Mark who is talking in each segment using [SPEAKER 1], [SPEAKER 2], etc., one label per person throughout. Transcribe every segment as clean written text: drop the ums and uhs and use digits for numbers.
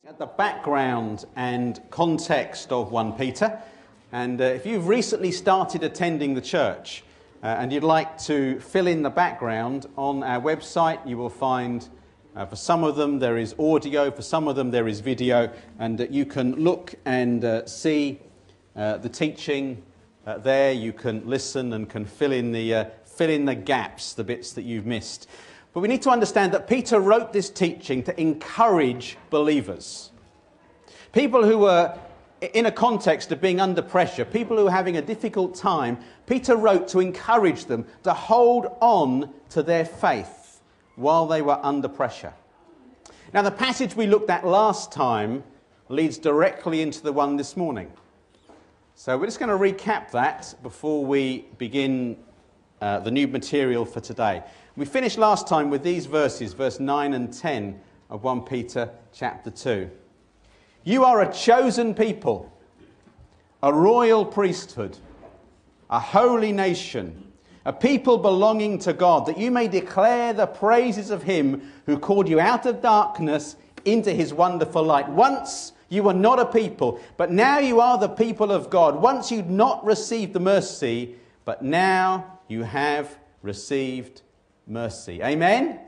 [SPEAKER 1] At the background and context of 1 Peter, and if you've recently started attending the church and you'd like to fill in the background, on our website you will find for some of them there is audio, for some of them there is video, and you can look and see the teaching there. You can listen and can fill in the gaps, the bits that you've missed. But we need to understand that Peter wrote this teaching to encourage believers. People who were in a context of being under pressure, people who were having a difficult time, Peter wrote to encourage them to hold on to their faith while they were under pressure. Now, the passage we looked at last time leads directly into the one this morning. So we're just going to recap that before we begin the new material for today. We finished last time with these verses, verse 9 and 10 of 1 Peter chapter 2. You are a chosen people, a royal priesthood, a holy nation, a people belonging to God, that you may declare the praises of him who called you out of darkness into his wonderful light. Once you were not a people, but now you are the people of God. Once you'd not received the mercy, but now you have received mercy. Amen?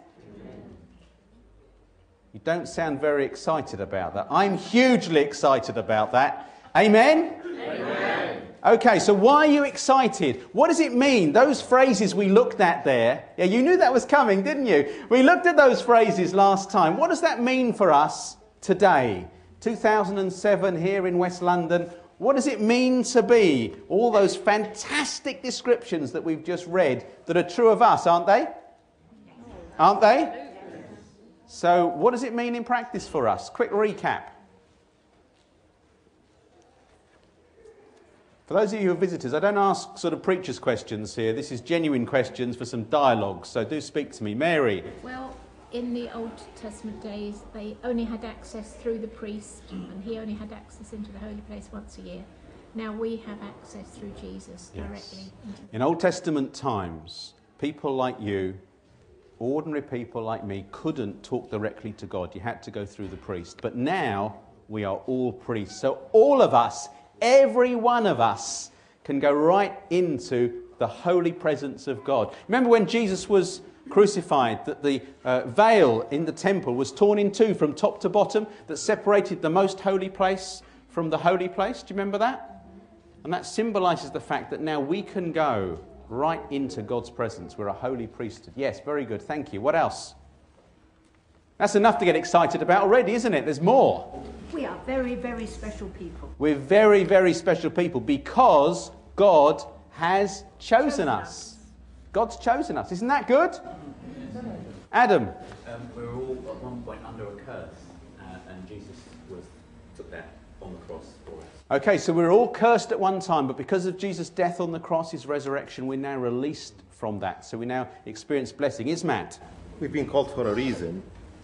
[SPEAKER 1] You don't sound very excited about that. I'm hugely excited about that. Amen? Amen. Okay, so why are you excited? What does it mean? Those phrases we looked at there. Yeah, you knew that was coming, didn't you? We looked at those phrases last time. What does that mean for us today? 2007 here in West London. What does it mean to be? All those fantastic descriptions that we've just read that are true of us, aren't they? Aren't they? So what does it mean in practice for us? Quick recap. For those of you who are visitors, I don't ask sort of preachers' questions here. This is genuine questions for some dialogue. So do speak to me. Mary.
[SPEAKER 2] Well, in the Old Testament days, they only had access through the priest, and he only had access into the holy place once a year. Now we have access through Jesus directly.
[SPEAKER 1] Yes. In Old Testament times, people like you, ordinary people like me, couldn't talk directly to God. You had to go through the priest. But now we are all priests. So all of us, every one of us, can go right into the holy presence of God. Remember when Jesus was crucified, that the veil in the temple was torn in two from top to bottom, that separated the most holy place from the holy place? Do you remember that? And that symbolises the fact that now we can go right into God's presence. We're a holy priesthood. Yes, very good. Thank you. What else? That's enough to get excited about already, isn't it? There's more.
[SPEAKER 3] We are very, very special people.
[SPEAKER 1] We're very, very special people because God has chosen us. God's chosen us. Isn't that good? Adam?
[SPEAKER 4] We were all at one point under a curse, and Jesus took that on the cross for us.
[SPEAKER 1] Okay, so we were all cursed at one time, but because of Jesus' death on the cross, his resurrection, we're now released from that. So we now experience blessing. Is Matt?
[SPEAKER 5] We've been called for a reason,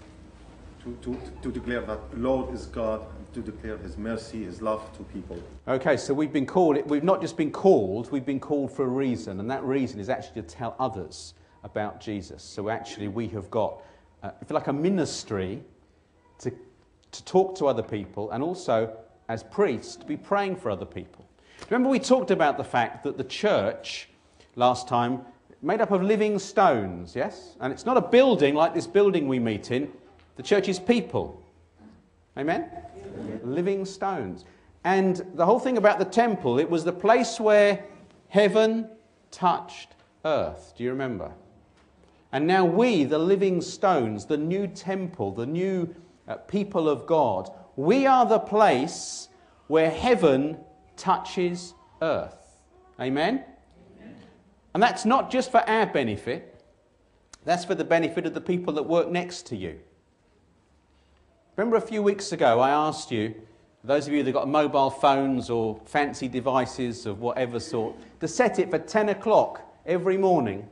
[SPEAKER 5] to declare that Lord is God, and to declare his mercy, his love to people.
[SPEAKER 1] Okay, so we've been called, we've not just been called, we've been called for a reason, and that reason is actually to tell others about Jesus. So actually we have got, if you like, a ministry to talk to other people, and also as priests, to be praying for other people. Remember we talked about the fact that the church, last time, made up of living stones, yes? And it's not a building like this building we meet in. The church is people. Amen? Yeah. Living stones. And the whole thing about the temple, it was the place where heaven touched earth. Do you remember? And now we, the living stones, the new temple, the new people of God, we are the place where heaven touches earth. Amen? Amen? And that's not just for our benefit. That's for the benefit of the people that work next to you. Remember a few weeks ago I asked you, those of you that got mobile phones or fancy devices of whatever sort, to set it for 10 o'clock every morning.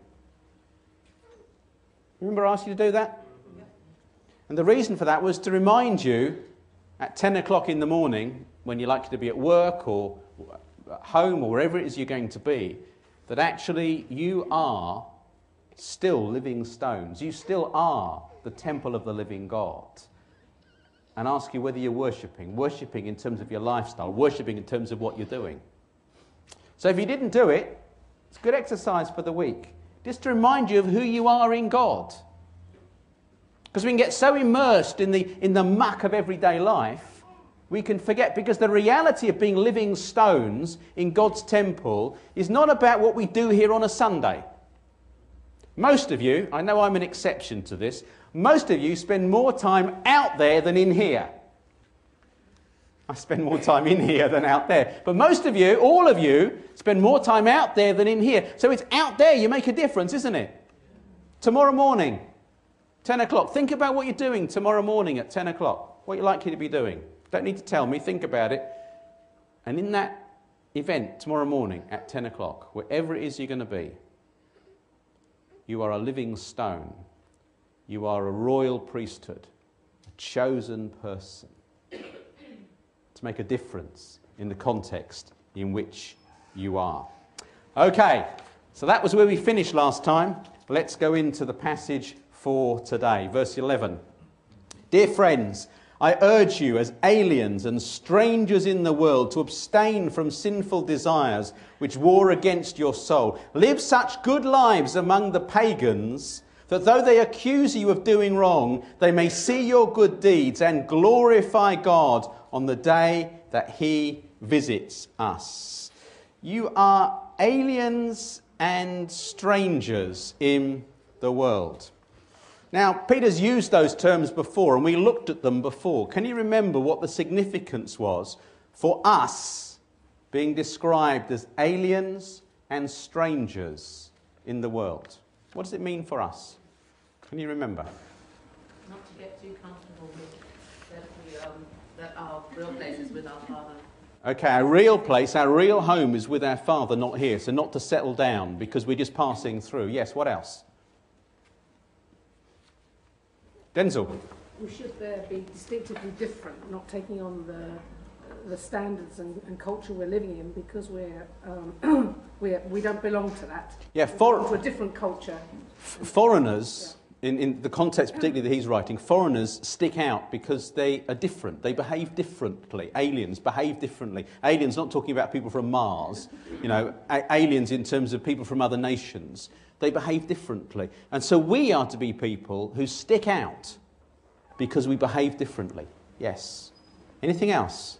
[SPEAKER 1] Remember I asked you to do that? And the reason for that was to remind you at 10 o'clock in the morning, when you're likely to be at work or at home or wherever it is you're going to be, that actually you are still living stones. You still are the temple of the living God. and ask you whether you're worshipping in terms of your lifestyle, worshipping in terms of what you're doing. So if you didn't do it, it's good exercise for the week, just to remind you of who you are in God. Because we can get so immersed in the muck of everyday life, we can forget, because the reality of being living stones in God's temple is not about what we do here on a Sunday. Most of you, I know I'm an exception to this, most of you spend more time out there than in here. I spend more time in here than out there. But most of you, all of you, spend more time out there than in here. So it's out there you make a difference, isn't it? Tomorrow morning, 10 o'clock. Think about what you're doing tomorrow morning at 10 o'clock. What you're likely to be doing. Don't need to tell me. Think about it. And in that event tomorrow morning at 10 o'clock, wherever it is you're going to be, you are a living stone. You are a royal priesthood, a chosen person to make a difference in the context in which you are. Okay, so that was where we finished last time. Let's go into the passage for today. Verse 11. Dear friends, I urge you as aliens and strangers in the world to abstain from sinful desires which war against your soul. Live such good lives among the pagans that though they accuse you of doing wrong, they may see your good deeds and glorify God on the day that he visits us. You are aliens and strangers in the world. Now, Peter's used those terms before, and we looked at them before. Can you remember what the significance was for us being described as aliens and strangers in the world? What does it mean for us? Can you remember?
[SPEAKER 6] Not to get too comfortable with that our real place is with our Father.
[SPEAKER 1] Okay, our real place, our real home is with our Father, not here. So not to settle down because we're just passing through. Yes, what else? Denzel.
[SPEAKER 7] We should be distinctively different, not taking on the standards and culture we're living in, because we don't belong to that.
[SPEAKER 1] Yeah,
[SPEAKER 7] to a different culture.
[SPEAKER 1] Foreigners, in the context particularly that he's writing, foreigners stick out because they are different. They behave differently. Aliens behave differently. Aliens, not talking about people from Mars, aliens in terms of people from other nations. They behave differently. And so we are to be people who stick out because we behave differently. Yes. Anything else?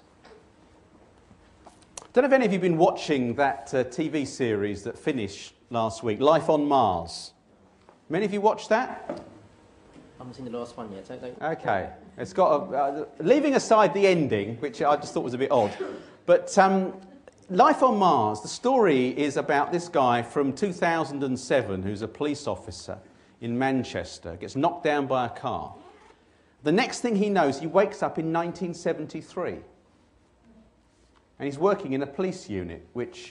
[SPEAKER 1] Don't know if any of you have been watching that TV series that finished last week, Life on Mars. Many of you watched that?
[SPEAKER 8] I haven't seen the last one yet.
[SPEAKER 1] Okay. It's got leaving aside the ending, which I just thought was a bit odd. But Life on Mars, the story is about this guy from 2007 who's a police officer in Manchester, gets knocked down by a car. The next thing he knows, he wakes up in 1973. And he's working in a police unit,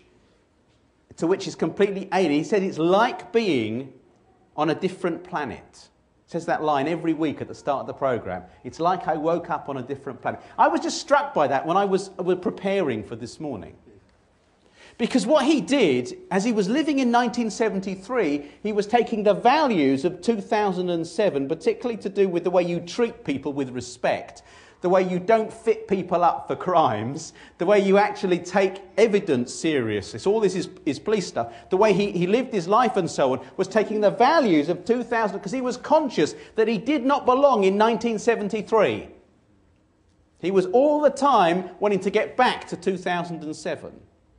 [SPEAKER 1] to which is completely alien. He said it's like being on a different planet. Says that line every week at the start of the programme. It's like I woke up on a different planet. I was just struck by that when I was preparing for this morning. Because what he did, as he was living in 1973, he was taking the values of 2007, particularly to do with the way you treat people with respect, the way you don't fit people up for crimes, the way you actually take evidence seriously. So all this is police stuff. The way he lived his life and so on was taking the values of 2000, because he was conscious that he did not belong in 1973. He was all the time wanting to get back to 2007.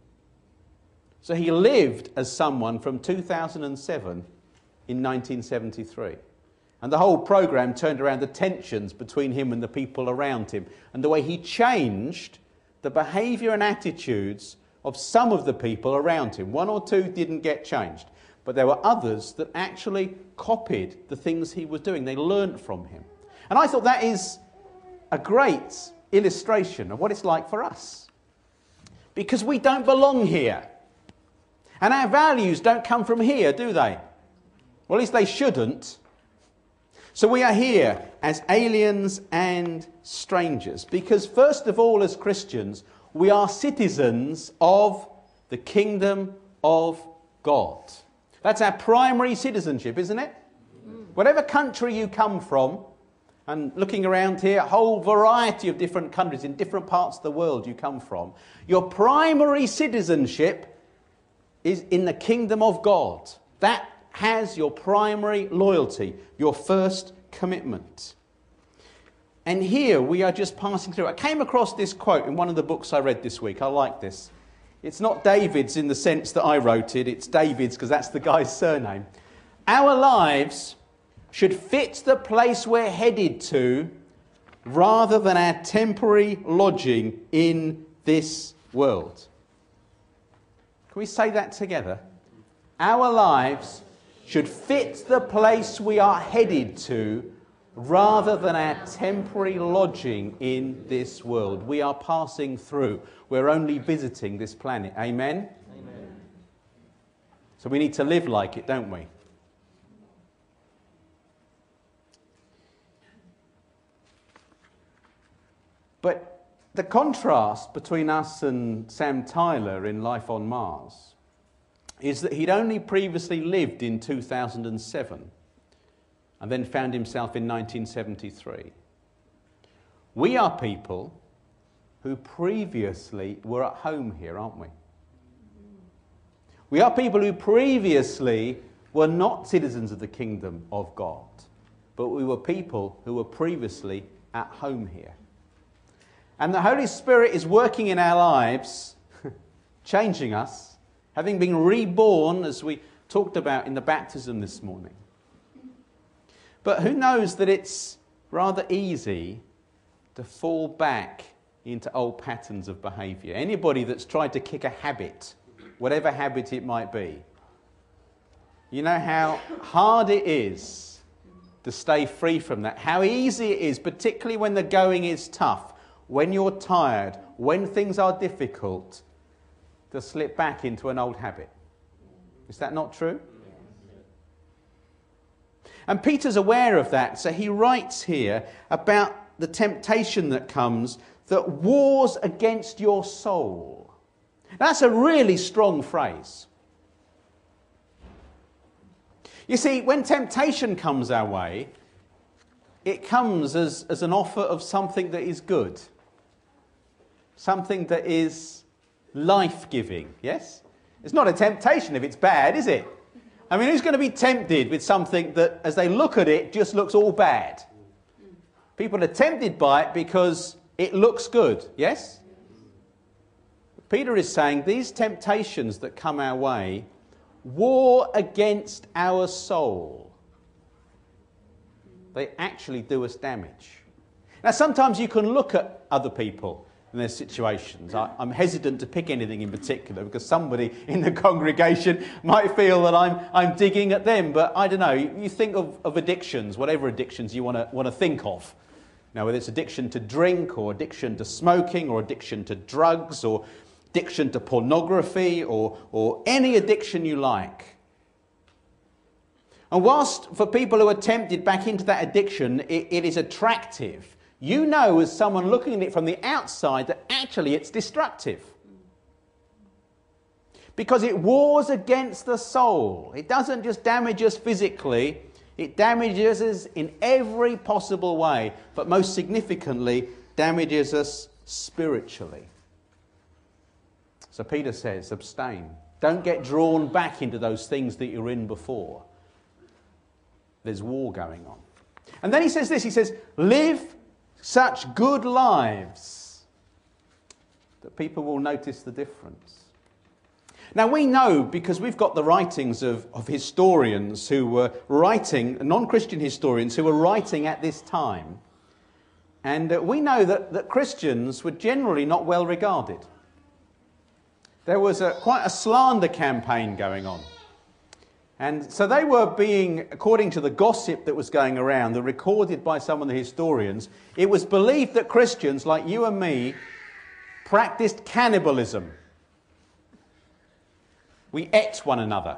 [SPEAKER 1] So he lived as someone from 2007 in 1973. And the whole programme turned around the tensions between him and the people around him, and the way he changed the behaviour and attitudes of some of the people around him. One or two didn't get changed, but there were others that actually copied the things he was doing. They learnt from him. And I thought that is a great illustration of what it's like for us. Because we don't belong here. And our values don't come from here, do they? Well, at least they shouldn't. So we are here as aliens and strangers because, first of all, as Christians, we are citizens of the kingdom of God. That's our primary citizenship, isn't it? Whatever country you come from, And looking around here, a whole variety of different countries in different parts of the world you come from. Your primary citizenship is in the kingdom of God. That has your primary loyalty, your first commitment. And here we are just passing through. I came across this quote in one of the books I read this week. I like this. It's not David's in the sense that I wrote it. It's David's because that's the guy's surname. Our lives should fit the place we're headed to rather than our temporary lodging in this world. Can we say that together? Our lives should fit the place we are headed to rather than our temporary lodging in this world. We are passing through. We're only visiting this planet. Amen? Amen. So we need to live like it, don't we? But the contrast between us and Sam Tyler in Life on Mars is that he'd only previously lived in 2007 and then found himself in 1973. We are people who previously were at home here, aren't we? We are people who previously were not citizens of the kingdom of God, but we were people who were previously at home here. And the Holy Spirit is working in our lives, changing us, having been reborn, as we talked about in the baptism this morning. But who knows that it's rather easy to fall back into old patterns of behaviour. Anybody that's tried to kick a habit, whatever habit it might be, you know how hard it is to stay free from that. How easy it is, particularly when the going is tough, when you're tired, when things are difficult, to slip back into an old habit. Is that not true? And Peter's aware of that, so he writes here about the temptation that comes that wars against your soul. That's a really strong phrase. You see, when temptation comes our way, it comes as an offer of something that is good. Something that is life-giving, yes? It's not a temptation if it's bad, is it? I mean, who's going to be tempted with something that, as they look at it, just looks all bad? People are tempted by it because it looks good, yes? Peter is saying these temptations that come our way war against our soul. They actually do us damage. Now, sometimes you can look at other people in their situations. I'm hesitant to pick anything in particular because somebody in the congregation might feel that I'm digging at them. But I don't know. You think of addictions, whatever addictions you want to think of. Now, whether it's addiction to drink or addiction to smoking or addiction to drugs or addiction to pornography or any addiction you like. And whilst for people who are tempted back into that addiction, it is attractive, you know as someone looking at it from the outside that actually it's destructive. Because it wars against the soul. It doesn't just damage us physically, it damages us in every possible way, but most significantly damages us spiritually. So Peter says, abstain. Don't get drawn back into those things that you're in before. There's war going on. And then he says this, he says, live such good lives that people will notice the difference. Now we know, because we've got the writings of historians who were writing, non-Christian historians who were writing at this time, and we know that Christians were generally not well regarded. There was quite a slander campaign going on. And so they were being, according to the gossip that was going around, recorded by some of the historians, it was believed that Christians, like you and me, practiced cannibalism. We ate one another.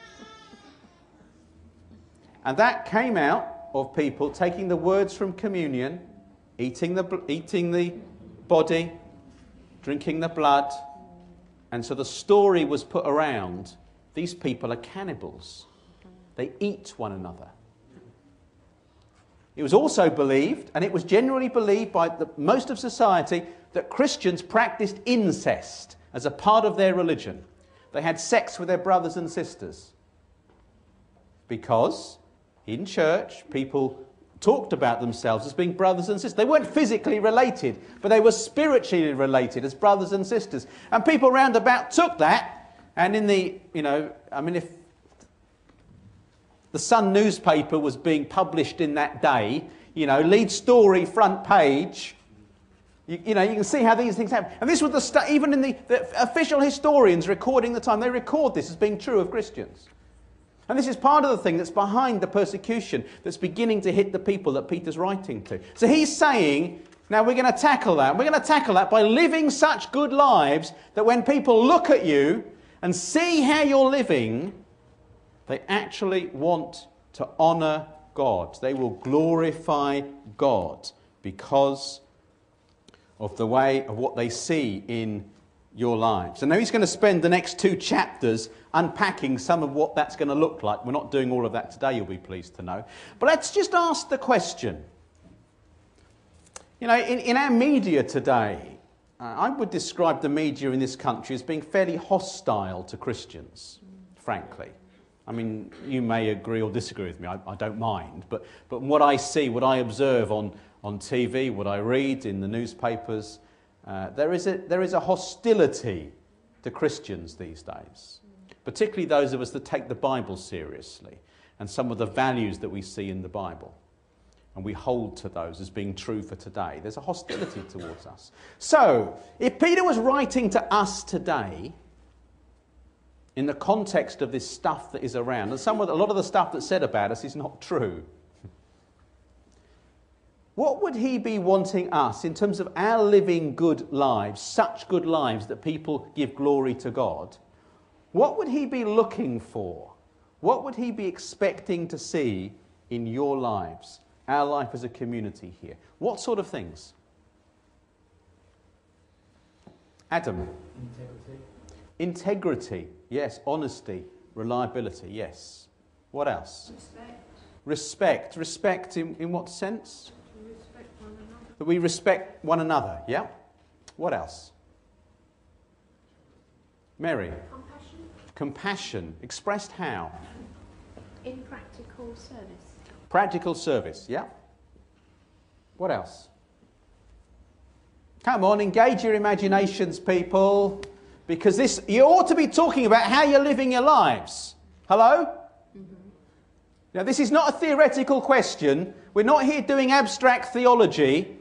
[SPEAKER 1] And that came out of people taking the words from communion, eating the body, drinking the blood. And so the story was put around, these people are cannibals. They eat one another. It was also believed, and it was generally believed by most of society, that Christians practiced incest as a part of their religion. They had sex with their brothers and sisters. Because in church, people talked about themselves as being brothers and sisters. They weren't physically related, but they were spiritually related as brothers and sisters. And people round about took that, and in the, if the Sun newspaper was being published in that day, lead story, front page, you can see how these things happen. And this was even in the official historians recording the time, they record this as being true of Christians. And this is part of the thing that's behind the persecution that's beginning to hit the people that Peter's writing to. So he's saying, now we're going to tackle that. We're going to tackle that by living such good lives that when people look at you and see how you're living, they actually want to honour God. They will glorify God because of the way of what they see in your lives. And now he's going to spend the next 2 chapters unpacking some of what that's going to look like. We're not doing all of that today, you'll be pleased to know. But let's just ask the question. In our media today, I would describe the media in this country as being fairly hostile to Christians, frankly. I mean, you may agree or disagree with me, I don't mind. But what I see, what I observe on TV, what I read in the newspapers, there is a hostility to Christians these days, particularly those of us that take the Bible seriously and some of the values that we see in the Bible. And we hold to those as being true for today. There's a hostility towards us. So, if Peter was writing to us today, in the context of this stuff that is around, and a lot of the stuff that's said about us is not true, what would he be wanting us, in terms of our living good lives, such good lives that people give glory to God, what would he be looking for? What would he be expecting to see in your lives, our life as a community here? What sort of things? Adam? Integrity, yes. Honesty, reliability, yes. What else? Respect. Respect in what sense? That we respect one another, yeah? What else? Mary? Compassion. Expressed how?
[SPEAKER 2] In practical service.
[SPEAKER 1] Practical service, yeah? What else? Come on, engage your imaginations, people. Because you ought to be talking about how you're living your lives. Hello? Mm-hmm. Now, this is not a theoretical question. We're not here doing abstract theology.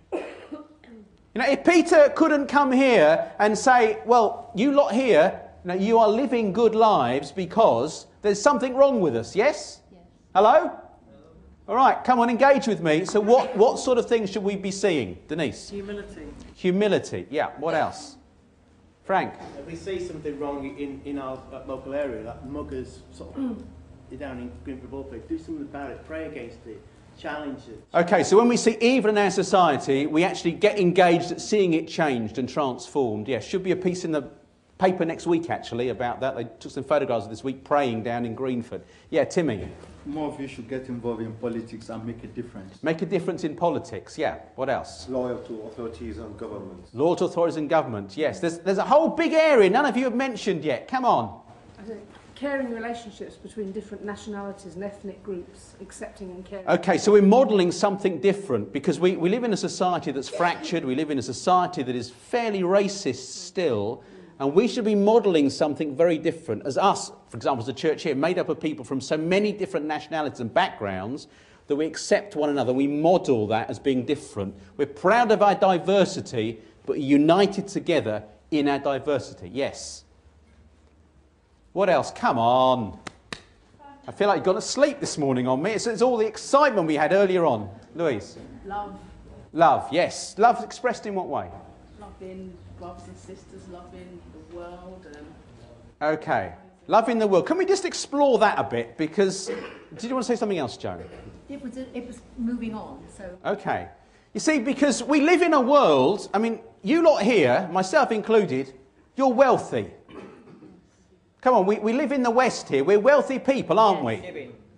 [SPEAKER 1] If Peter couldn't come here and say, well, you lot here, you are living good lives because there's something wrong with us, yes? Yes. Hello? All right, come on, engage with me. So what sort of things should we be seeing? Denise?
[SPEAKER 9] Humility. Humility,
[SPEAKER 1] yeah. What else? Frank?
[SPEAKER 9] If we see something wrong in our local area, like muggers sort of down in Greenford, do something about it, pray against it, challenge it.
[SPEAKER 1] Okay, so when we see evil in our society, we actually get engaged at seeing it changed and transformed. Yeah, should be a piece in the paper next week, actually, about that. They took some photographs this week praying down in Greenford. Yeah, Timmy?
[SPEAKER 10] More of you should get involved in politics and make a difference.
[SPEAKER 1] Make a difference in politics, yeah. What else?
[SPEAKER 5] Loyal to authorities and government.
[SPEAKER 1] Loyal to authorities and government, yes. There's a whole big area none of you have mentioned yet. Come on.
[SPEAKER 7] I think caring relationships between different nationalities and ethnic groups, accepting and caring.
[SPEAKER 1] Okay, so we're modelling something different because we live in a society that's fractured. We live in a society that is fairly racist still. And we should be modelling something very different. As us, for example, as a church here, made up of people from so many different nationalities and backgrounds, that we accept one another. We model that as being different. We're proud of our diversity, but united together in our diversity. Yes? What else? Come on. I feel like you've gone to sleep this morning on me. It's all the excitement we had earlier on. Louise?
[SPEAKER 6] Love.
[SPEAKER 1] Love, yes. Love expressed in what way?
[SPEAKER 6] Loving brothers and sisters, loving the world.
[SPEAKER 1] Okay. Loving the world. Can we just explore that a bit? Because, did you want to say something else, Joan?
[SPEAKER 3] It was moving on, so...
[SPEAKER 1] Okay. You see, because we live in a world, I mean, you lot here, myself included, you're wealthy. Come on, we live in the West here. We're wealthy people, aren't we?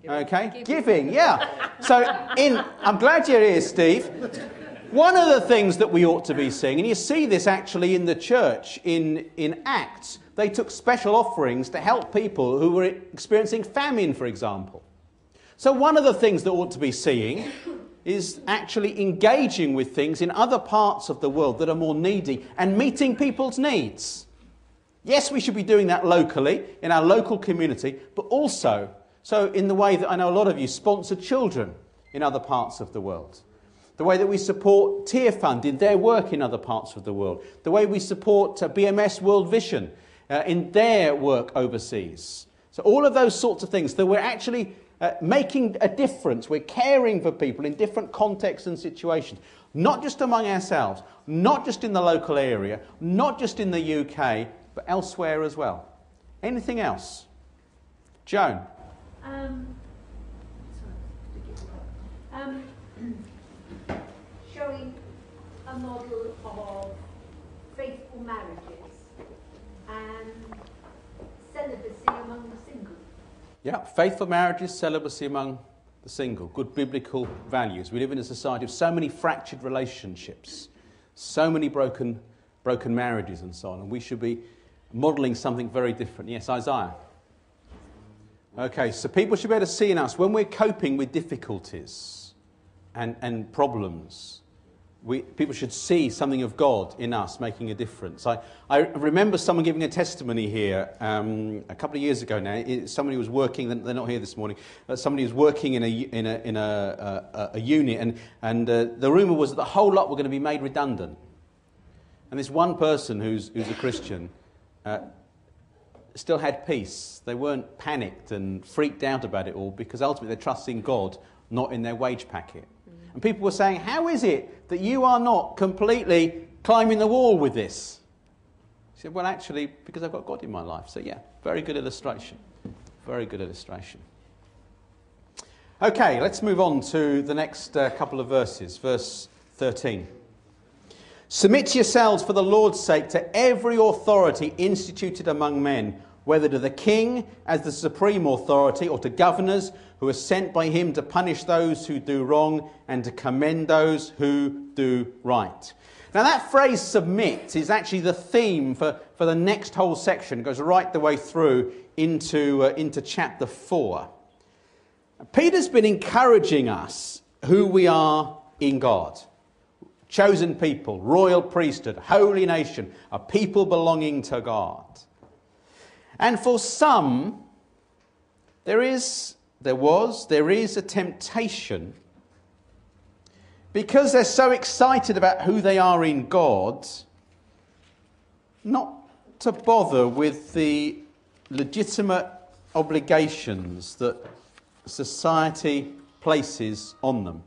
[SPEAKER 1] Okay, giving, yeah. So I'm glad you're here, Steve. One of the things that we ought to be seeing, and you see this actually in the church in Acts, they took special offerings to help people who were experiencing famine, for example. So one of the things that ought to be seeing is actually engaging with things in other parts of the world that are more needy and meeting people's needs. Yes, we should be doing that locally, in our local community, but also so in the way that I know a lot of you sponsor children in other parts of the world. The way that we support Tear Fund in their work in other parts of the world. The way we support BMS World Vision in their work overseas. So all of those sorts of things that we're actually making a difference. We're caring for people in different contexts and situations. Not just among ourselves, not just in the local area, not just in the UK, but elsewhere as well. Anything else? Joan?
[SPEAKER 3] Showing a model of faithful marriages and celibacy among the single.
[SPEAKER 1] Yeah, faithful marriages, celibacy among the single. Good biblical values. We live in a society of so many fractured relationships, so many broken marriages and so on, and we should be modelling something very different. Yes, Isaiah? Okay, so people should be able to see in us when we're coping with difficulties and problems. People should see something of God in us making a difference. I remember someone giving a testimony here a couple of years ago now. Somebody was working, they're not here this morning, but somebody was working in a unit, and the rumour was that the whole lot were going to be made redundant. And this one person who's a Christian still had peace. They weren't panicked and freaked out about it all because ultimately they're trusting God, not in their wage packet. And people were saying, how is it that you are not completely climbing the wall with this? He said, well, actually, because I've got God in my life. So, yeah, very good illustration. Very good illustration. Okay, let's move on to the next couple of verses. Verse 13. Submit yourselves for the Lord's sake to every authority instituted among men, whether to the king as the supreme authority or to governors who are sent by him to punish those who do wrong and to commend those who do right. Now that phrase submit is actually the theme for the next whole section. It goes right the way through into chapter 4. Peter's been encouraging us who we are in God. Chosen people, royal priesthood, holy nation, a people belonging to God. And for some, there is a temptation, because they're so excited about who they are in God, not to bother with the legitimate obligations that society places on them.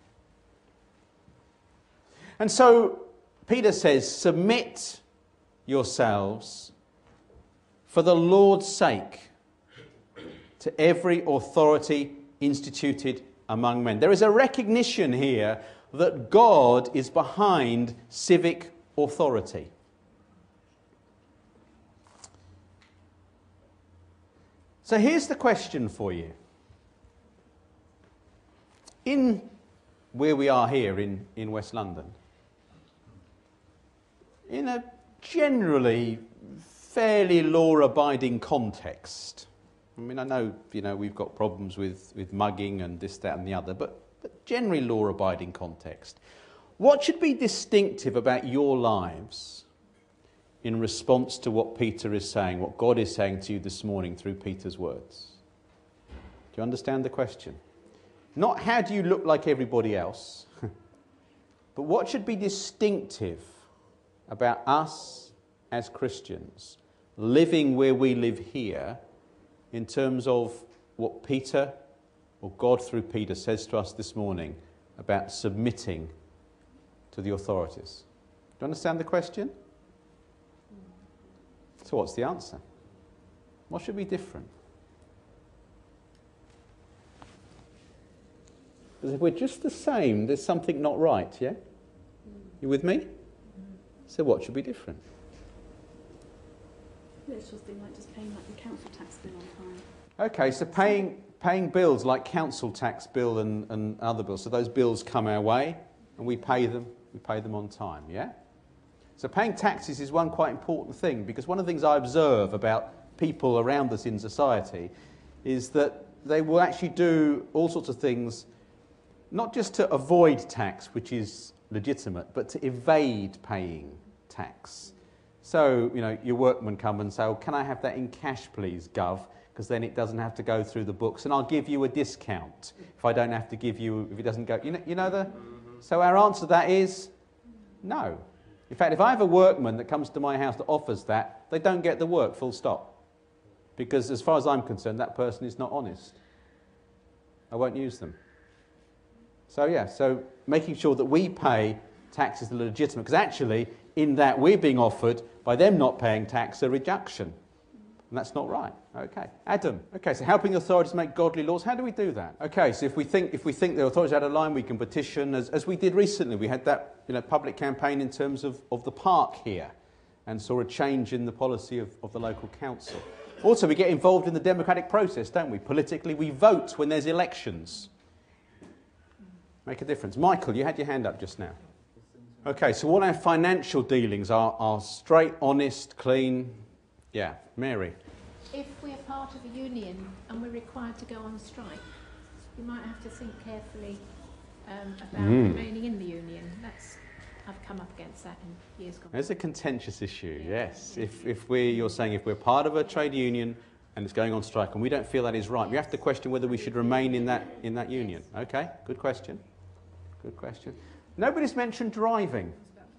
[SPEAKER 1] And so Peter says, submit yourselves for the Lord's sake to every authority instituted among men. There is a recognition here that God is behind civic authority. So here's the question for you. In where we are here in West London, in a generally fairly law-abiding context. I mean, I know, we've got problems with mugging and this, that and the other, but generally law-abiding context. What should be distinctive about your lives in response to what Peter is saying, what God is saying to you this morning through Peter's words? Do you understand the question? Not how do you look like everybody else, but what should be distinctive about us as Christians, living where we live here, in terms of what Peter, or God through Peter, says to us this morning about submitting to the authorities. Do you understand the question? So what's the answer? What should be different? Because if we're just the same, there's something not right, yeah? You with me? So what should be different?
[SPEAKER 11] It's just things like just paying like the council tax bill on time.
[SPEAKER 1] Okay, so paying bills like council tax bill and other bills, so those bills come our way and we pay them on time, yeah? So paying taxes is one quite important thing, because one of the things I observe about people around us in society is that they will actually do all sorts of things, not just to avoid tax, which is legitimate, but to evade paying tax. So, you know, your workmen come and say, oh, can I have that in cash, please, Gov? Because then it doesn't have to go through the books, and I'll give you a discount if I don't have to give you, if it doesn't go, you know the... So our answer to that is no. In fact, if I have a workman that comes to my house that offers that, they don't get the work, full stop. Because as far as I'm concerned, that person is not honest. I won't use them. So yeah, so making sure that we pay taxes that are legitimate, because actually in that we're being offered, by them not paying tax, a reduction. And that's not right. Okay. Adam. Okay, so helping authorities make godly laws. How do we do that? Okay, so if we think the authorities are out of line, we can petition, as we did recently. We had that public campaign in terms of the park here, and saw a change in the policy of the local council. Also, we get involved in the democratic process, don't we? Politically, we vote when there's elections. Make a difference. Michael, you had your hand up just now. Okay, so all our financial dealings are straight, honest, clean. Yeah, Mary.
[SPEAKER 2] If we're part of a union and we're required to go on strike, we might have to think carefully about remaining in the union. I've come up against that in years gone.
[SPEAKER 1] There's a contentious issue, yes. You're saying if we're part of a trade union and it's going on strike and we don't feel that is right, we have to question whether we should remain in that union. Okay, good question. Good question. Nobody's mentioned driving.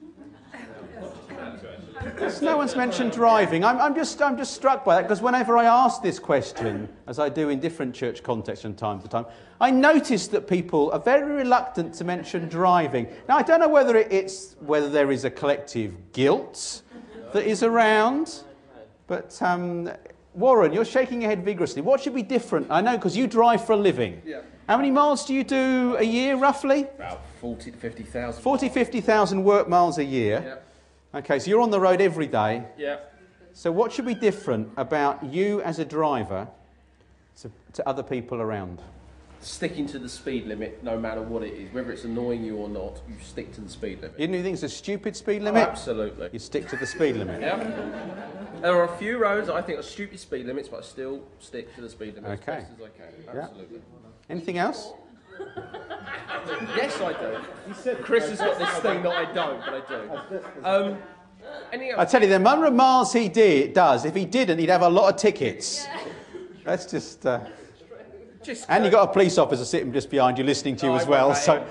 [SPEAKER 1] No one's mentioned driving. I'm just struck by that, because whenever I ask this question, as I do in different church contexts from time to time, I notice that people are very reluctant to mention driving. Now, I don't know whether whether there is a collective guilt that is around, but Warren, you're shaking your head vigorously. What should be different? I know, because you drive for a living.
[SPEAKER 11] Yeah.
[SPEAKER 1] How many miles do you do a year, roughly?
[SPEAKER 11] About 40 to 50,000.
[SPEAKER 1] 40, 50,000 work miles a year.
[SPEAKER 11] Yeah.
[SPEAKER 1] Okay, so you're on the road every day.
[SPEAKER 11] Yeah.
[SPEAKER 1] So what should be different about you as a driver to other people around?
[SPEAKER 11] Sticking to the speed limit, no matter what it is, whether it's annoying you or not, you stick to the speed limit.
[SPEAKER 1] You think it's a stupid speed limit?
[SPEAKER 11] Absolutely.
[SPEAKER 1] You stick to the speed limit?
[SPEAKER 11] Yeah. There are a few roads I think are stupid speed limits, but I still stick to the speed limit as best as I can. Absolutely.
[SPEAKER 1] Yeah. Anything else?
[SPEAKER 11] Yes, I do. Chris has got this thing that I don't, but I do.
[SPEAKER 1] I tell you, the number of miles he does, if he didn't, he'd have a lot of tickets. That's just... and you've got a police officer sitting just behind you listening to you as well. So.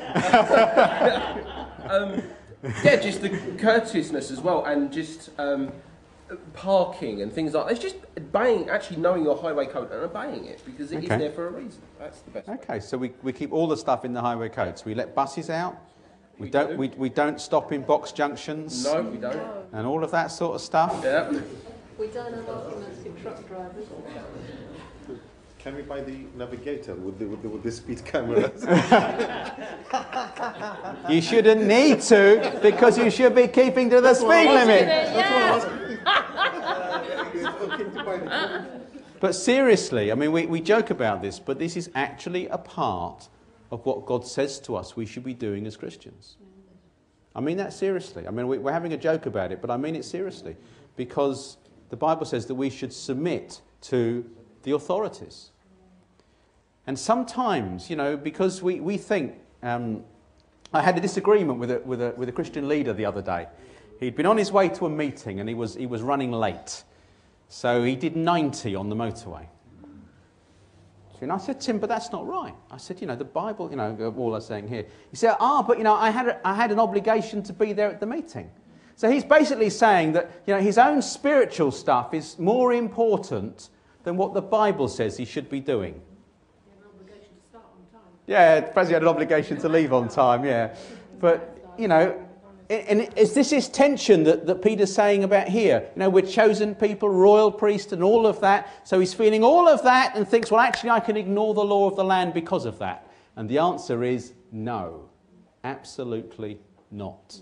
[SPEAKER 11] Yeah, just the courteousness as well, and just parking and things like that. It's just actually knowing your highway code and obeying it, because it is there for a reason. That's the best way.
[SPEAKER 1] Okay, so we keep all the stuff in the highway code. So we let buses out. We don't stop in box junctions.
[SPEAKER 11] No, we don't.
[SPEAKER 1] And all of that sort of stuff.
[SPEAKER 11] Yeah.
[SPEAKER 3] We don't have arguments with truck drivers.
[SPEAKER 5] Can we buy the navigator with the speed cameras?
[SPEAKER 1] You shouldn't need to, because you should be keeping to the speed limit. But seriously, I mean, we joke about this, but this is actually a part of what God says to us we should be doing as Christians. I mean that seriously. I mean, we're having a joke about it, but I mean it seriously, because the Bible says that we should submit to the authorities. And sometimes, because we think... I had a disagreement with a Christian leader the other day. He'd been on his way to a meeting and he was running late. So he did 90 on the motorway. And I said to him, but that's not right. I said, the Bible, all I'm saying here. He said, but I had an obligation to be there at the meeting. So he's basically saying that, his own spiritual stuff is more important than what the Bible says he should be doing. Yeah, perhaps he had an obligation to leave on time, yeah. But, and it's this tension that Peter's saying about here. We're chosen people, royal priest and all of that. So he's feeling all of that and thinks, well, actually, I can ignore the law of the land because of that. And the answer is no, absolutely not.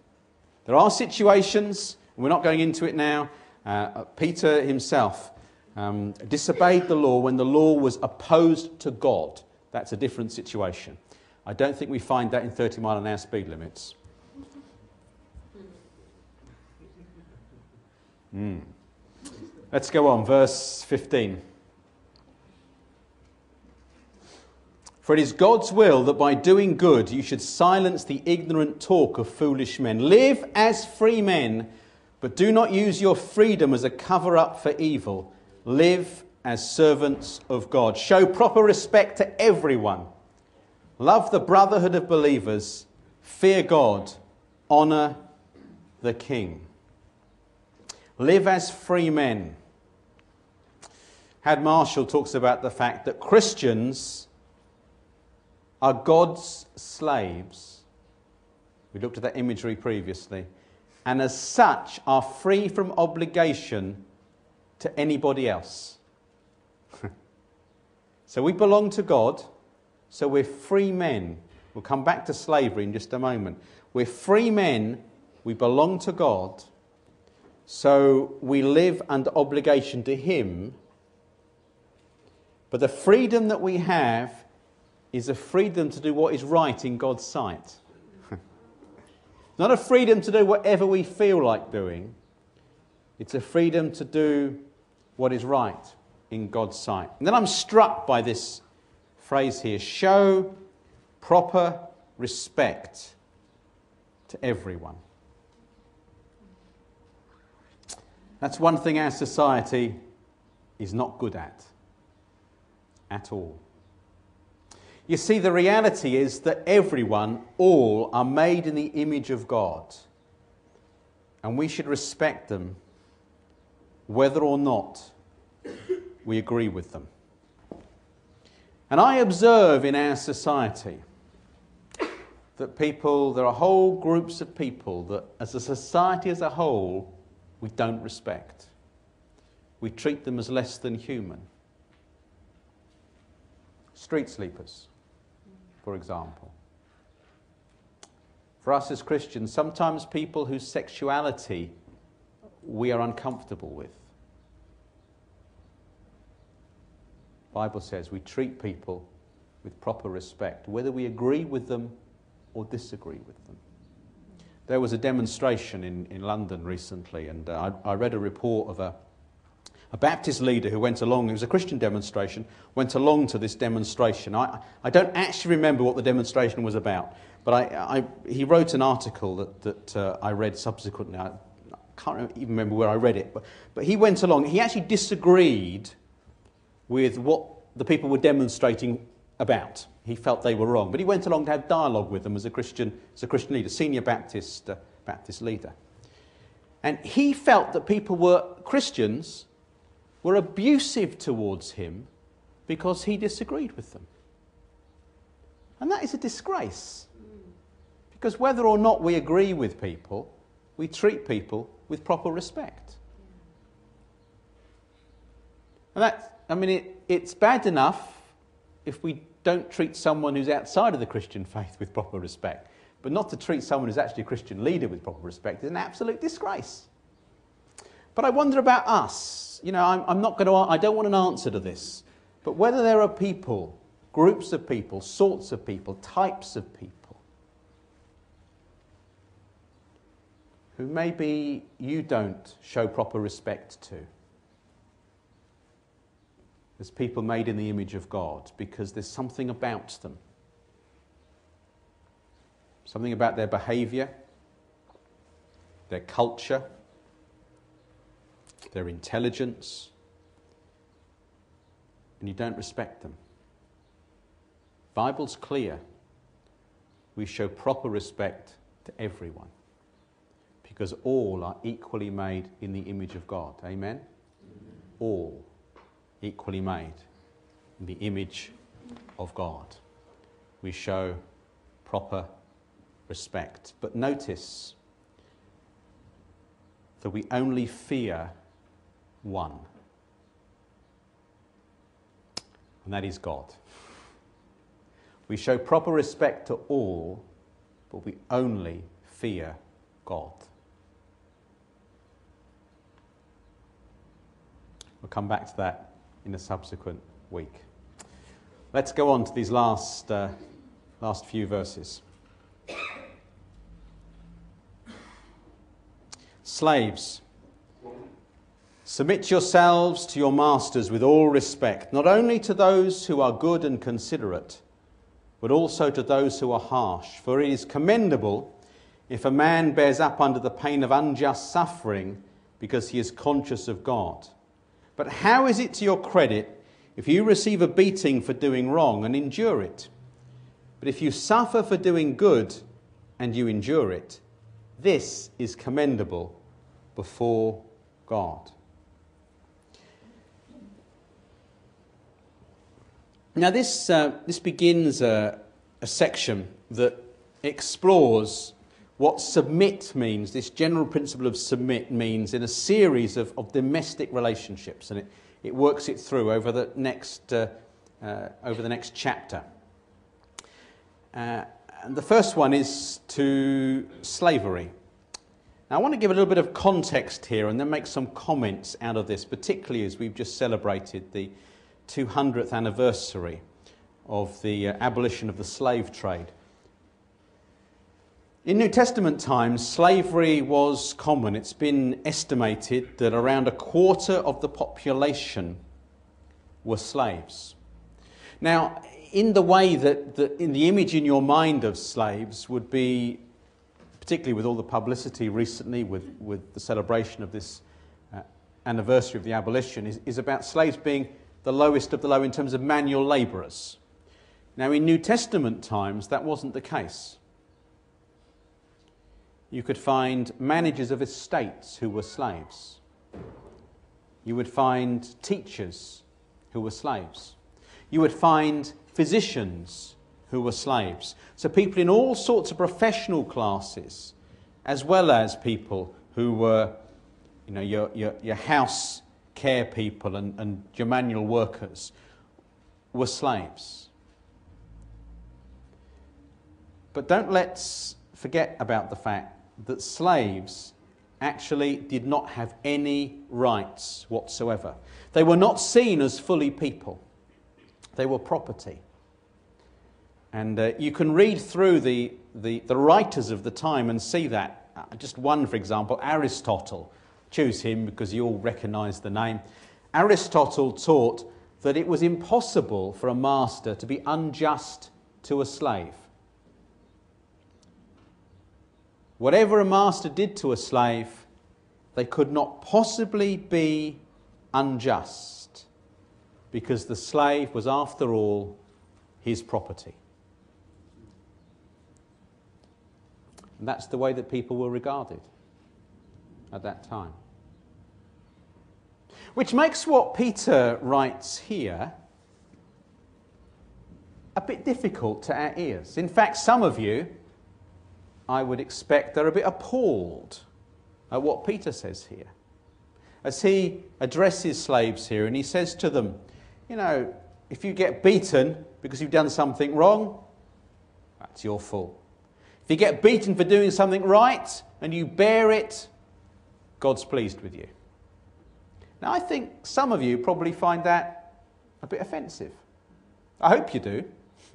[SPEAKER 1] There are situations, and we're not going into it now. Peter himself disobeyed the law when the law was opposed to God. That's a different situation. I don't think we find that in 30 mile an hour speed limits. Let's go on, verse 15. For it is God's will that by doing good you should silence the ignorant talk of foolish men. Live as free men, but do not use your freedom as a cover-up for evil. Live as servants of God. Show proper respect to everyone. Love the brotherhood of believers. Fear God. Honour the King. Live as free men. Had Marshall talks about the fact that Christians are God's slaves. We looked at that imagery previously. And as such are free from obligation to anybody else. So we belong to God, so we're free men. We'll come back to slavery in just a moment. We're free men, we belong to God, so we live under obligation to Him. But the freedom that we have is a freedom to do what is right in God's sight. Not a freedom to do whatever we feel like doing. It's a freedom to do what is right in God's sight. And then I'm struck by this phrase here. Show proper respect to everyone. That's one thing our society is not good at all. You see, the reality is that everyone, all, are made in the image of God. And we should respect them whether or not we agree with them. And I observe in our society that there are whole groups of people that, as a society as a whole, we don't respect. We treat them as less than human. Street sleepers, for example. For us as Christians, sometimes people whose sexuality we are uncomfortable with. The Bible says we treat people with proper respect, whether we agree with them or disagree with them. There was a demonstration in London recently, and I read a report of a Baptist leader who went along. It was a Christian demonstration, went along to this demonstration. I don't actually remember what the demonstration was about, but he wrote an article that I read subsequently. I can't even remember where I read it, but he went along. He actually disagreed with what the people were demonstrating about. He felt they were wrong, but he went along to have dialogue with them as a Christian leader, senior Baptist leader. And he felt that Christians were abusive towards him because he disagreed with them. And that is a disgrace. Because whether or not we agree with people, we treat people with proper respect. And it's bad enough if we don't treat someone who's outside of the Christian faith with proper respect. But not to treat someone who's actually a Christian leader with proper respect is an absolute disgrace. But I wonder about us. I don't want an answer to this. But whether there are people, groups of people, sorts of people, types of people, who maybe you don't show proper respect to, as people made in the image of God, because there's something about them. Something about their behaviour, their culture, their intelligence, and you don't respect them. The Bible's clear. We show proper respect to everyone, because all are equally made in the image of God. Amen? All equally made in the image of God. We show proper respect. But notice that we only fear one, and that is God. We show proper respect to all, but we only fear God. We'll come back to that in a subsequent week. Let's go on to these last few verses. Slaves, submit yourselves to your masters with all respect, not only to those who are good and considerate, but also to those who are harsh. For it is commendable if a man bears up under the pain of unjust suffering because he is conscious of God. But how is it to your credit if you receive a beating for doing wrong and endure it? But if you suffer for doing good and you endure it, this is commendable before God. Now this begins a section that explores what submit means, this general principle of submit means in a series of domestic relationships, and it works it through over the next chapter. And the first one is to slavery. Now I want to give a little bit of context here and then make some comments out of this, particularly as we've just celebrated the 200th anniversary of the abolition of the slave trade. In New Testament times, slavery was common. It's been estimated that around a quarter of the population were slaves. Now, in the way that in the image in your mind of slaves would be, particularly with all the publicity recently with the celebration of this anniversary of the abolition, is about slaves being the lowest of the low in terms of manual labourers. Now, in New Testament times, that wasn't the case. You could find managers of estates who were slaves. You would find teachers who were slaves. You would find physicians who were slaves. So people in all sorts of professional classes, as well as people who were, your house care people and your manual workers, were slaves. But don't let's forget about the fact that slaves actually did not have any rights whatsoever. They were not seen as fully people. They were property. And you can read through the writers of the time and see that. Just one, for example, Aristotle. Choose him because you all recognise the name. Aristotle taught that it was impossible for a master to be unjust to a slave. Whatever a master did to a slave, they could not possibly be unjust, because the slave was, after all, his property. And that's the way that people were regarded at that time. Which makes what Peter writes here a bit difficult to our ears. In fact, some of you, I would expect, are a bit appalled at what Peter says here. As he addresses slaves here, and he says to them, if you get beaten because you've done something wrong, that's your fault. If you get beaten for doing something right and you bear it, God's pleased with you. Now, I think some of you probably find that a bit offensive. I hope you do.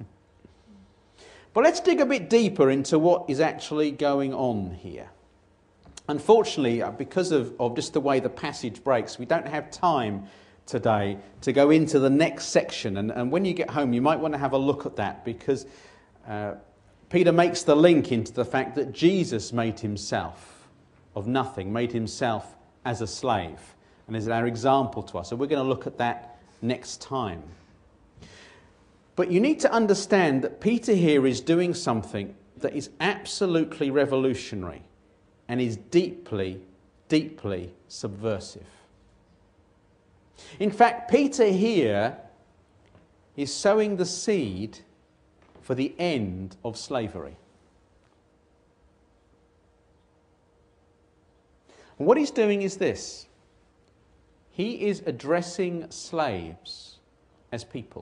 [SPEAKER 1] But let's dig a bit deeper into what is actually going on here. Unfortunately, because of just the way the passage breaks, we don't have time today to go into the next section. And when you get home, you might want to have a look at that, because Peter makes the link into the fact that Jesus made himself of nothing, made himself as a slave, and is our example to us. So we're going to look at that next time. But you need to understand that Peter here is doing something that is absolutely revolutionary and is deeply, deeply subversive. In fact, Peter here is sowing the seed for the end of slavery. And what he's doing is this. He is addressing slaves as people.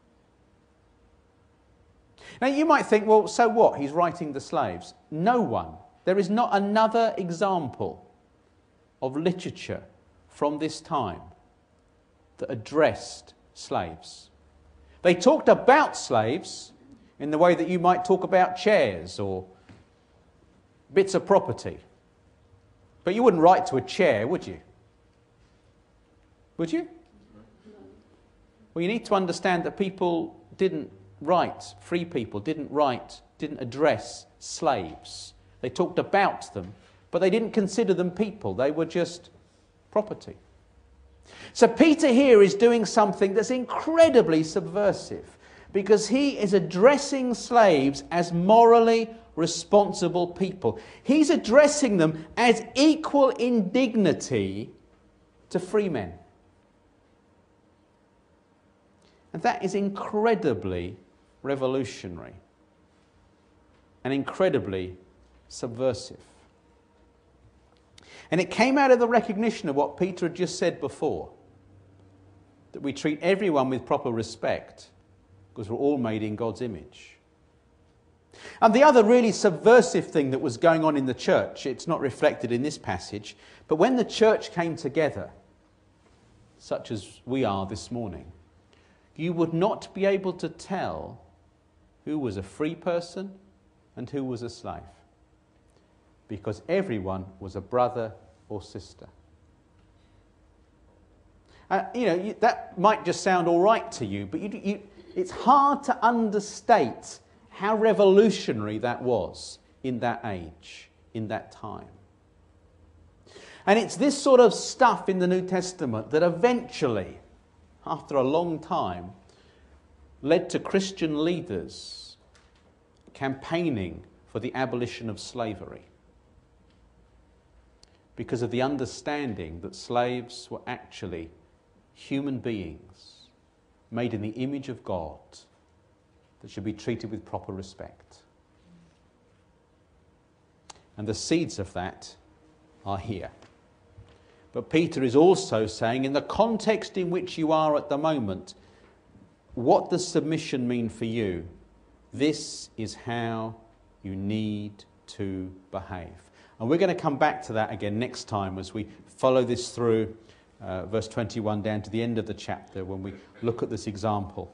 [SPEAKER 1] Now you might think, well, so what? He's writing the slaves. No one. There is not another example of literature from this time that addressed slaves. They talked about slaves in the way that you might talk about chairs or bits of property. But you wouldn't write to a chair, would you? Would you? Well, you need to understand that people didn't write, free people didn't address slaves. They talked about them, but they didn't consider them people. They were just property. So Peter here is doing something that's incredibly subversive, because he is addressing slaves as morally responsible people. He's addressing them as equal in dignity to free men. And that is incredibly revolutionary and incredibly subversive. And it came out of the recognition of what Peter had just said before, that we treat everyone with proper respect because we're all made in God's image. And the other really subversive thing that was going on in the church, it's not reflected in this passage, but when the church came together, such as we are this morning, you would not be able to tell who was a free person and who was a slave, because everyone was a brother or sister. That might just sound all right to you, but it's hard to understate how revolutionary that was in that age, in that time. And it's this sort of stuff in the New Testament that eventually, after a long time, led to Christian leaders campaigning for the abolition of slavery, because of the understanding that slaves were actually human beings made in the image of God that should be treated with proper respect. And the seeds of that are here. But Peter is also saying, in the context in which you are at the moment, what does submission mean for you? This is how you need to behave. And we're going to come back to that again next time as we follow this through verse 21 down to the end of the chapter, when we look at this example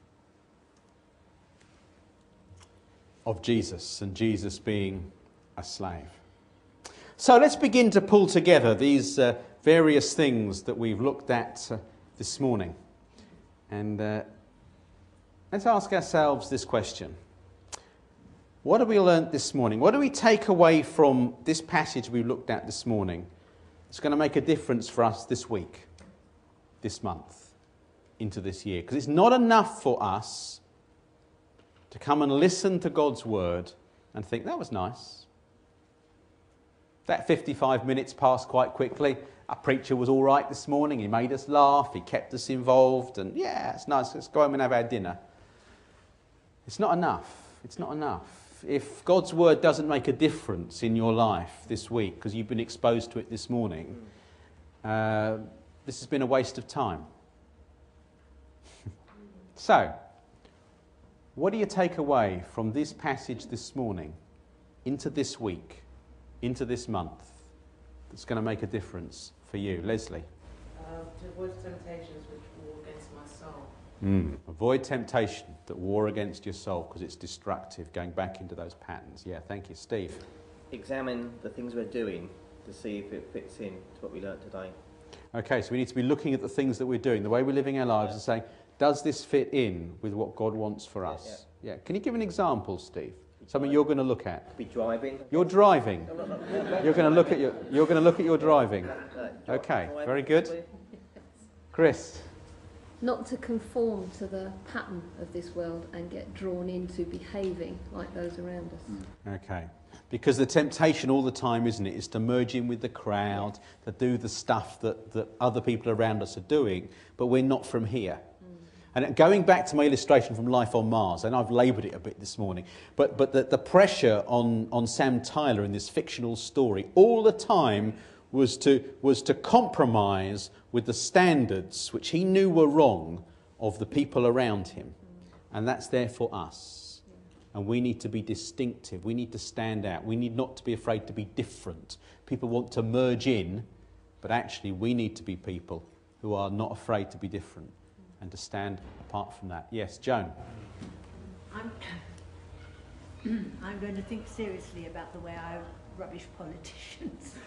[SPEAKER 1] of Jesus and Jesus being a slave. So let's begin to pull together these various things that we've looked at this morning. And let's ask ourselves this question. What have we learnt this morning? What do we take away from this passage we looked at this morning? It's going to make a difference for us this week, this month, into this year. Because it's not enough for us to come and listen to God's word and think, that was nice. That 55 minutes passed quite quickly. Our preacher was all right this morning. He made us laugh. He kept us involved. And yeah, it's nice. Let's go home and have our dinner. It's not enough. It's not enough. If God's word doesn't make a difference in your life this week because you've been exposed to it this morning, this has been a waste of time. So, what do you take away from this passage this morning into this week, into this month, that's going to make a difference for you? Leslie?
[SPEAKER 6] To avoid temptations which war against my soul.
[SPEAKER 1] Avoid temptation that war against your soul, because it's destructive, going back into those patterns. Yeah, thank you. Steve?
[SPEAKER 8] Examine the things we're doing to see if it fits in to what we learnt today.
[SPEAKER 1] Okay, so we need to be looking at the things that we're doing, the way we're living our lives, and saying, does this fit in with what God wants for us? Yeah. Can you give an example, Steve? Something you're going to look at.
[SPEAKER 8] Could be driving.
[SPEAKER 1] You're driving. You're going to look at your driving. Okay, very good. Chris?
[SPEAKER 3] Not to conform to the pattern of this world and get drawn into behaving like those around us.
[SPEAKER 1] Okay. Because the temptation all the time, isn't it, is to merge in with the crowd, to do the stuff that other people around us are doing, but we're not from here. And going back to my illustration from Life on Mars, and I've laboured it a bit this morning, but the pressure on Sam Tyler in this fictional story all the time was to compromise with the standards which he knew were wrong of the people around him. And that's there for us. And we need to be distinctive. We need to stand out. We need not to be afraid to be different. People want to merge in, but actually we need to be people who are not afraid to be different and to stand apart from that. Yes, Joan.
[SPEAKER 12] I'm going to think seriously about the way I rubbish politicians.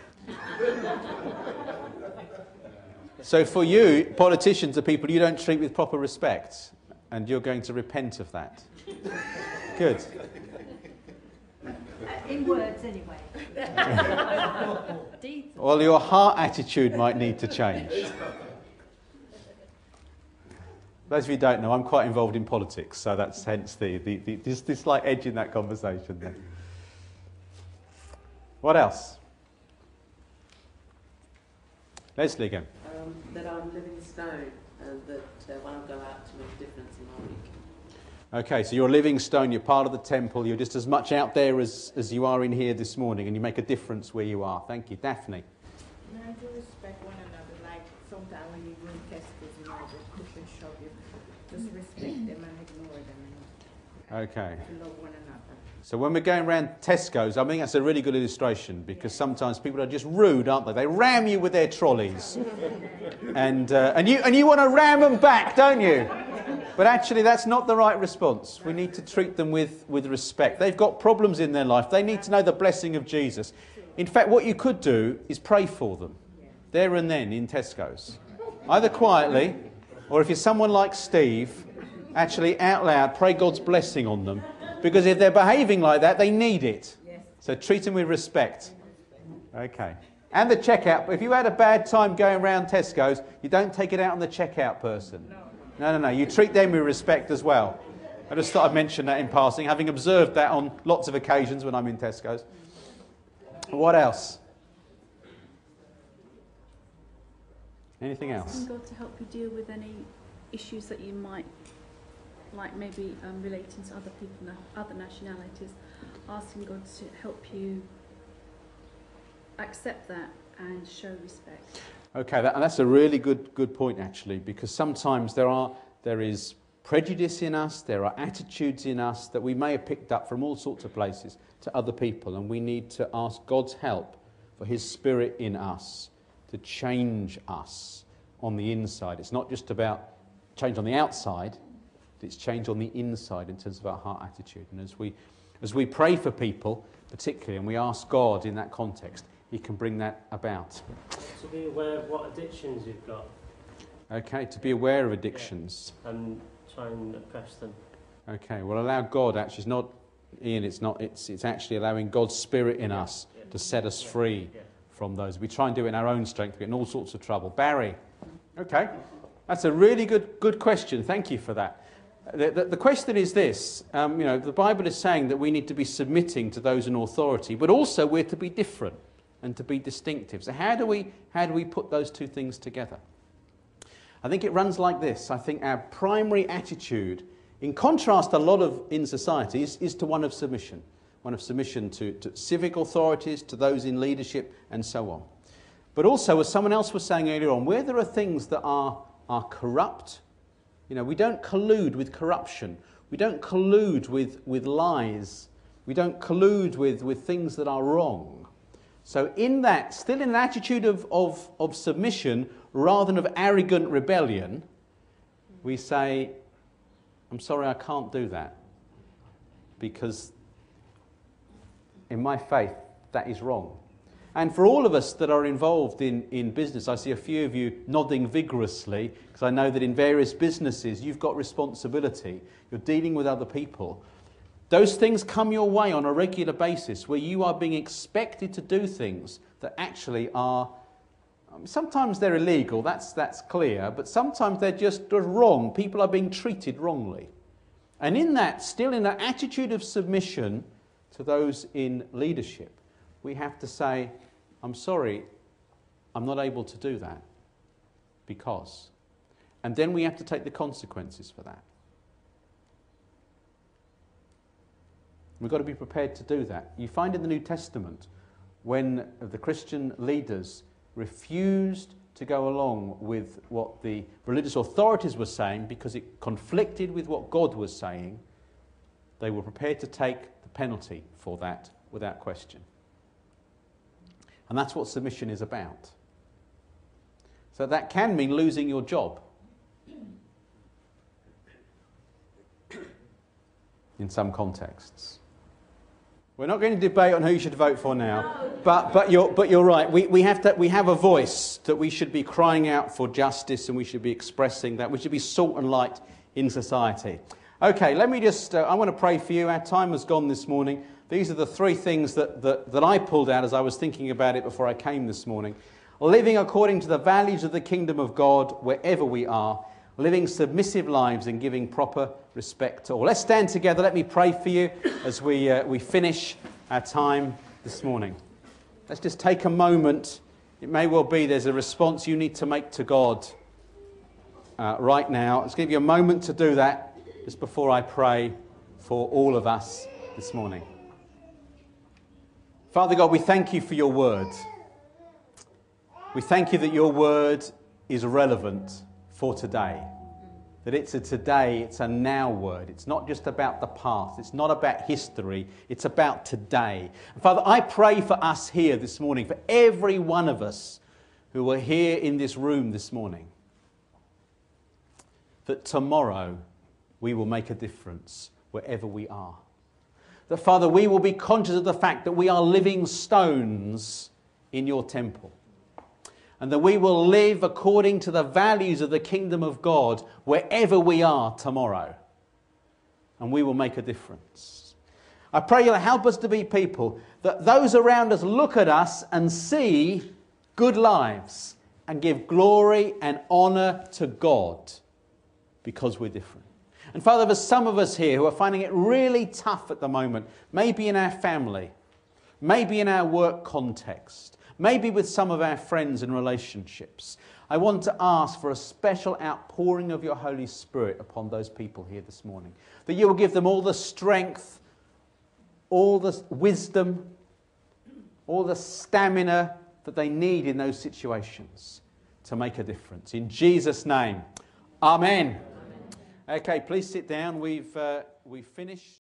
[SPEAKER 1] So for you, politicians are people you don't treat with proper respect, and you're going to repent of that. Good.
[SPEAKER 12] In words, anyway.
[SPEAKER 1] Well, your heart attitude might need to change. Those of you who don't know, I'm quite involved in politics, so that's hence this slight edge in that conversation there. What else? Leslie again.
[SPEAKER 6] That I'm living stone, and that when I go out to make a difference in my week.
[SPEAKER 1] Okay, so you're a living stone, you're part of the temple, you're just as much out there as you are in here this morning, and you make a difference where you are. Thank you. Daphne.
[SPEAKER 13] No, I do respect one another. Like sometimes when you go in Tesco's, you know, just push and shove you. Just respect them and ignore them.
[SPEAKER 1] Okay.
[SPEAKER 13] To love one another.
[SPEAKER 1] So when we're going around Tesco's, I think that's a really good illustration, because sometimes people are just rude, aren't they? They ram you with their trolleys. and you want to ram them back, don't you? But actually that's not the right response. We need to treat them with respect. They've got problems in their life. They need to know the blessing of Jesus. In fact, what you could do is pray for them, there and then in Tesco's. Either quietly, or if you're someone like Steve, actually out loud, pray God's blessing on them. Because if they're behaving like that, they need it. So treat them with respect. Okay. And the checkout. If you had a bad time going around Tesco's, you don't take it out on the checkout person. No. You treat them with respect as well. I just thought I'd mention that in passing, having observed that on lots of occasions when I'm in Tesco's. What else? Anything else?
[SPEAKER 14] Asking God to help you deal with any issues that you might, like maybe relating to other people, other nationalities, asking God to help you accept that and show respect. Okay,
[SPEAKER 1] and that's a really good point actually, because sometimes there is prejudice in us, there are attitudes in us that we may have picked up from all sorts of places to other people, and we need to ask God's help for His Spirit in us to change us on the inside. It's not just about change on the outside, it's change on the inside in terms of our heart attitude. And as we pray for people, particularly, and we ask God in that context, He can bring that about.
[SPEAKER 15] To be aware of what addictions you've got.
[SPEAKER 1] Okay, to be aware of addictions.
[SPEAKER 15] Yeah. And try and oppress them.
[SPEAKER 1] Okay, well, allow God, actually, it's not, Ian, it's actually allowing God's Spirit in us to set us free from those. We try and do it in our own strength, we get in all sorts of trouble. Barry. Okay, that's a really good question. Thank you for that. The question is this, the Bible is saying that we need to be submitting to those in authority, but also we're to be different and to be distinctive. So how do we put those two things together? I think it runs like this. I think our primary attitude, in contrast to a lot of in society, is to one of submission. One of submission to civic authorities, to those in leadership, and so on. But also, as someone else was saying earlier on, where there are things that are corrupt, we don't collude with corruption. We don't collude with lies. We don't collude with things that are wrong. So in that, still in an attitude of submission rather than of arrogant rebellion, we say, I'm sorry, I can't do that. Because in my faith, that is wrong. And for all of us that are involved in business, I see a few of you nodding vigorously, because I know that in various businesses you've got responsibility. You're dealing with other people. Those things come your way on a regular basis where you are being expected to do things that actually are, sometimes they're illegal, that's clear, but sometimes they're just wrong. People are being treated wrongly. And in that, still in that attitude of submission to those in leadership, we have to say, I'm sorry, I'm not able to do that because. And then we have to take the consequences for that. We've got to be prepared to do that. You find in the New Testament when the Christian leaders refused to go along with what the religious authorities were saying because it conflicted with what God was saying, they were prepared to take the penalty for that without question. And that's what submission is about. So that can mean losing your job in some contexts. We're not going to debate on who you should vote for now, but you're right. We have a voice that we should be crying out for justice, and we should be expressing that. We should be salt and light in society. Okay, let me just, I want to pray for you. Our time has gone this morning. These are the three things that I pulled out as I was thinking about it before I came this morning. Living according to the values of the kingdom of God wherever we are. Living submissive lives and giving proper respect to all. Let's stand together. Let me pray for you as we finish our time this morning. Let's just take a moment. It may well be there's a response you need to make to God right now. Let's give you a moment to do that just before I pray for all of us this morning. Father God, we thank you for your word. We thank you that your word is relevant for today. That it's a today, it's a now word. It's not just about the past. It's not about history. It's about today. And Father, I pray for us here this morning, for every one of us who are here in this room this morning, that tomorrow we will make a difference wherever we are. That, Father, we will be conscious of the fact that we are living stones in your temple. And that we will live according to the values of the kingdom of God wherever we are tomorrow. And we will make a difference. I pray you'll help us to be people that those around us look at us and see good lives and give glory and honour to God because we're different. And Father, there's some of us here who are finding it really tough at the moment, maybe in our family, maybe in our work context, maybe with some of our friends and relationships. I want to ask for a special outpouring of your Holy Spirit upon those people here this morning. That you will give them all the strength, all the wisdom, all the stamina that they need in those situations to make a difference. In Jesus' name, amen. Okay, please sit down. We've finished.